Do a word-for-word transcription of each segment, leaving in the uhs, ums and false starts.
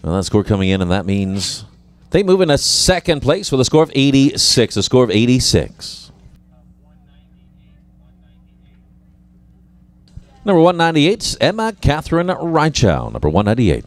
Well, that score coming in, and that means they move into second place with a score of eighty-six. A score of eighty-six. Number one ninety-eight, Emma Catherine Reichow. Number one ninety-eight.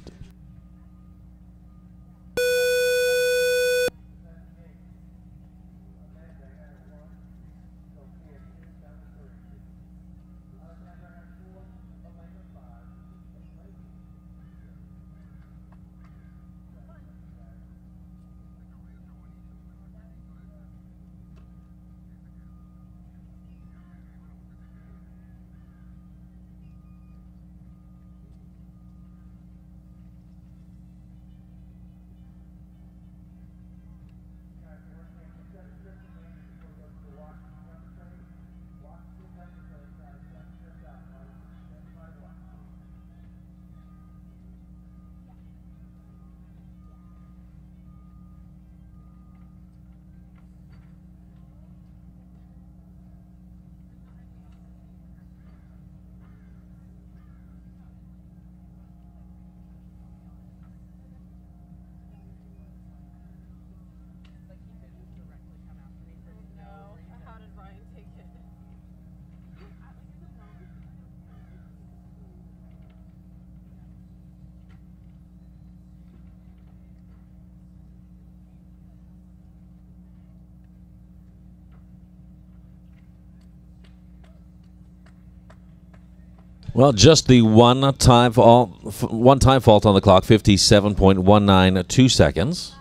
Well, just the one time fault, one time fault on the clock, fifty-seven point one nine two seconds.